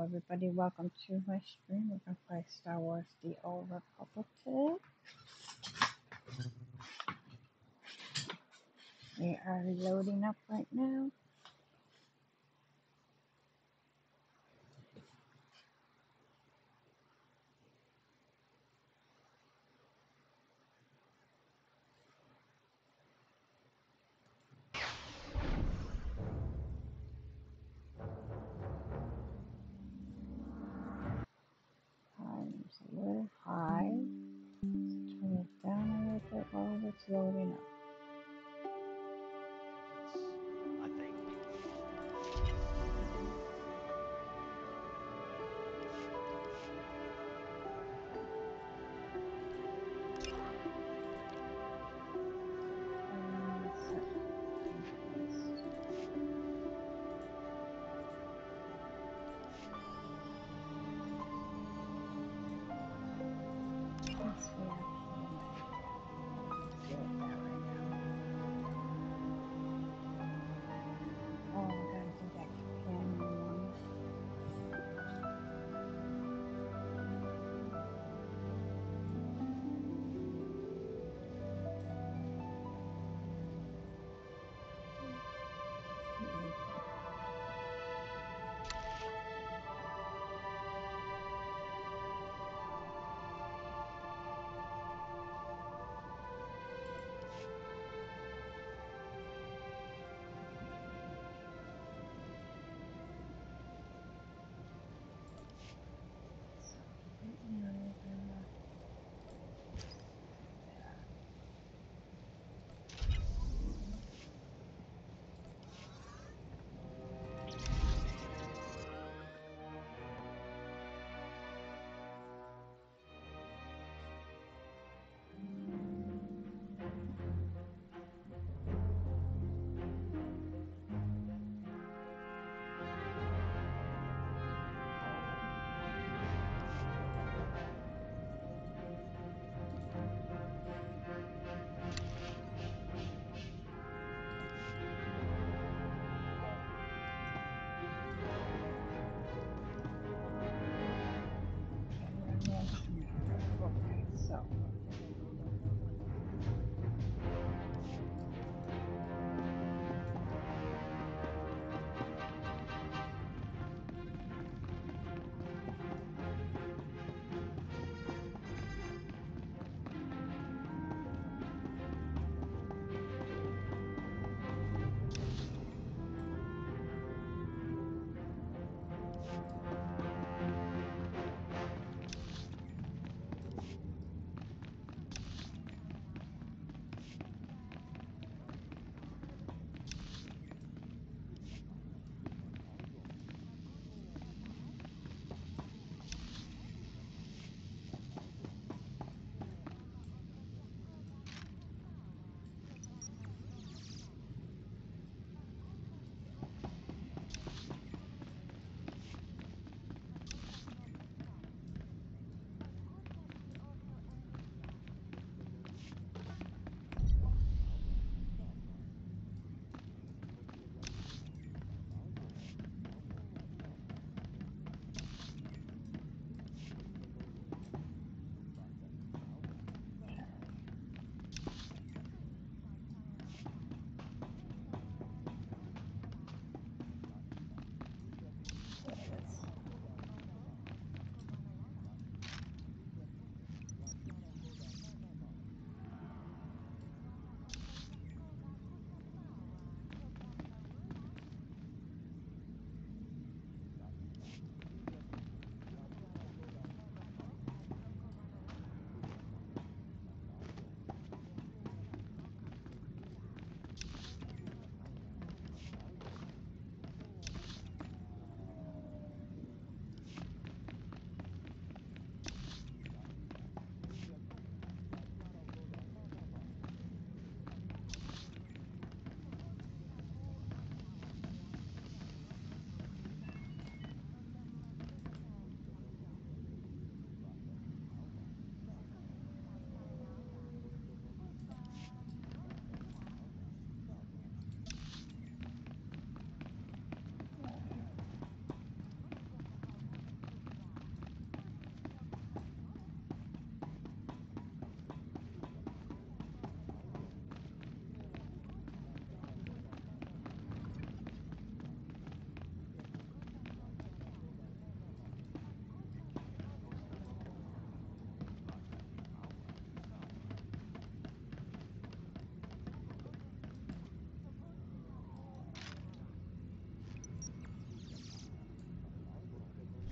everybody, welcome to my stream. We're gonna play Star Wars The Old Republic. We are loading up right now. Time's a little high. Turn it down a little bit while it's loading up. I think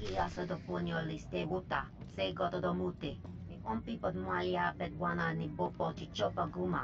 Kiasa do punyo liste buta, se goto do muti. Ni ompi pod malia pet wana ni bopo chichopa guma.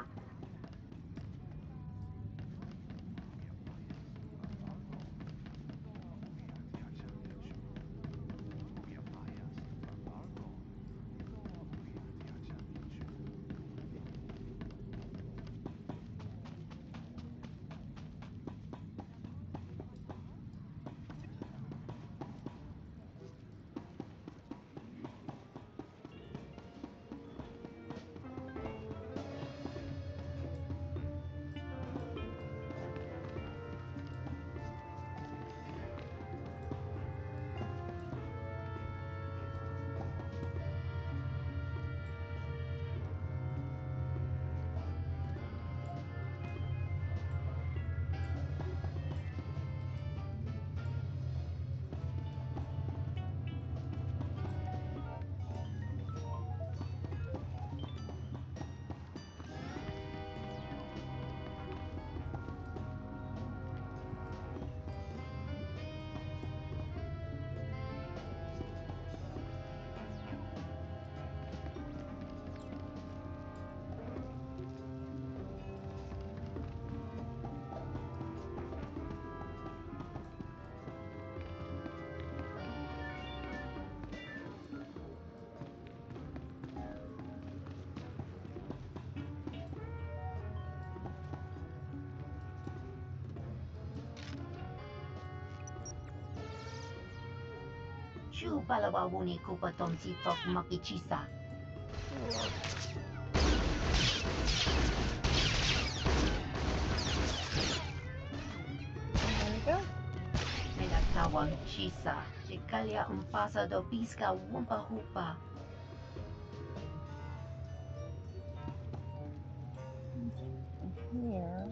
Chu palawawuni kupatom si Tok Makichisa. There we go. Minatawang Chisa. Chikalia umpasa do piska wumpa hupa. From here.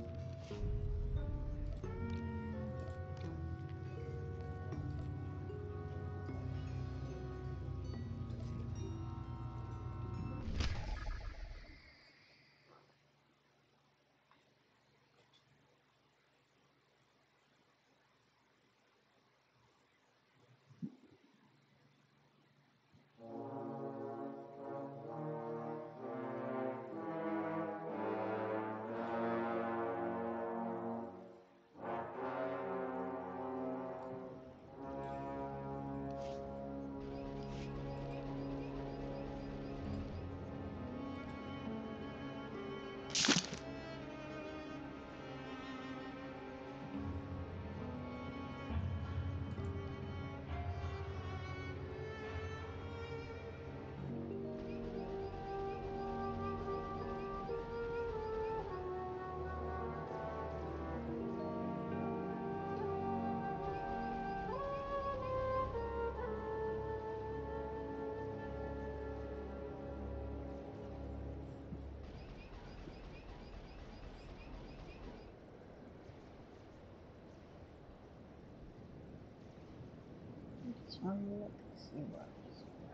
Just want to look and see what was what.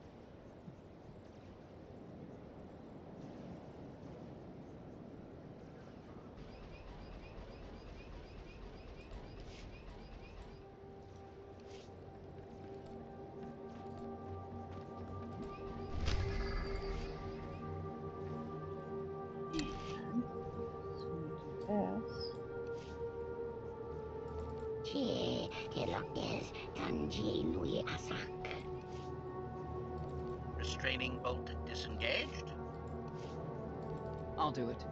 And just want to do this. Che, Telokes, Tanji Nui Asak. Restraining bolt disengaged. I'll do it.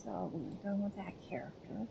So we're done with that character.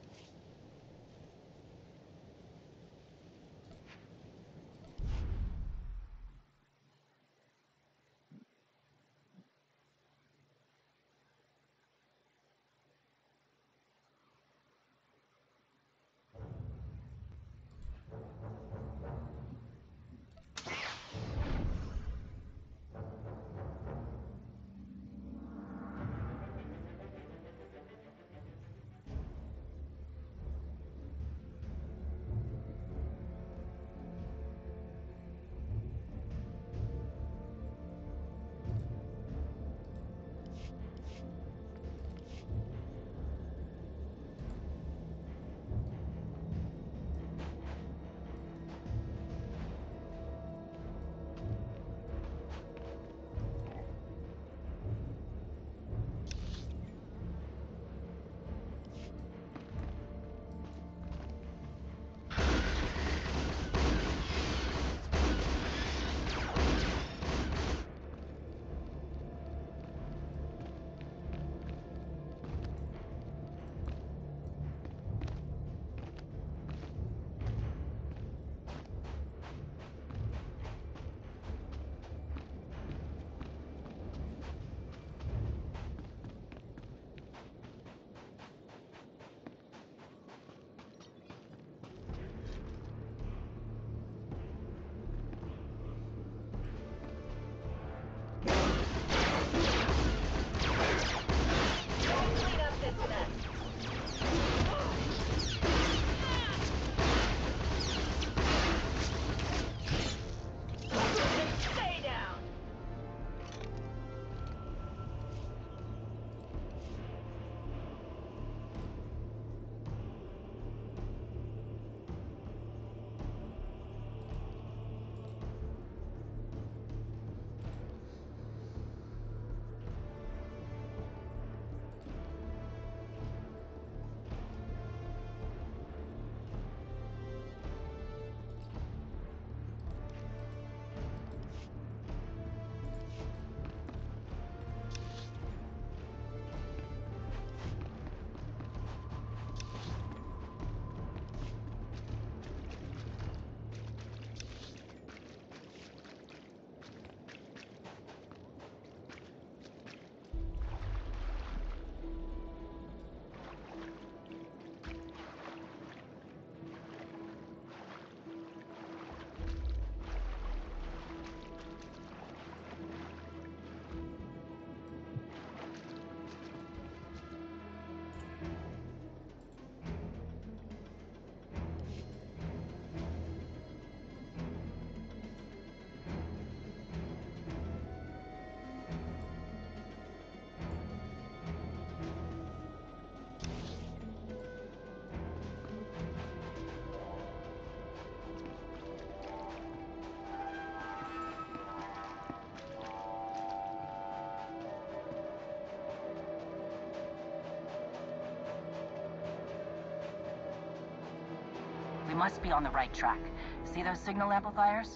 We must be on the right track. See those signal amplifiers?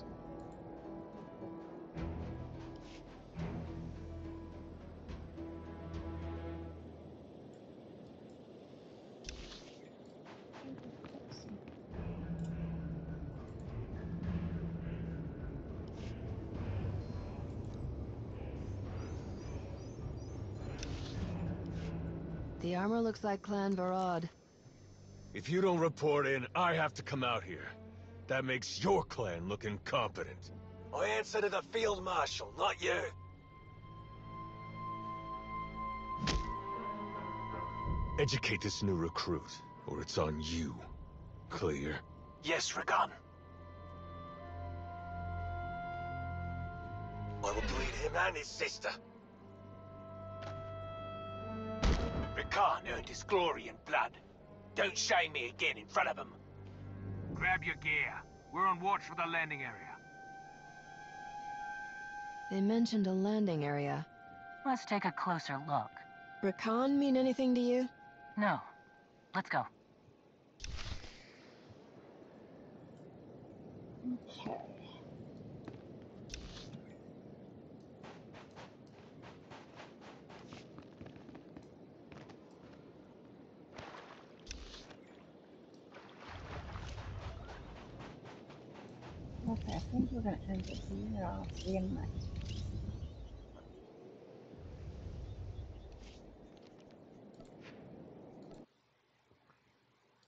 The armor looks like Clan Varad. If you don't report in, I have to come out here. That makes your clan look incompetent. I answer to the Field Marshal, not you. Educate this new recruit, or it's on you. Clear? Yes, Rakan. I will bleed him and his sister. Rakan earned his glory in blood. Don't shame me again in front of him. Grab your gear. We're on watch for the landing area. They mentioned a landing area. Let's take a closer look. Rakan mean anything to you? No. Let's go. Okay. Okay, I think we're going to end it here. I'll see you in the next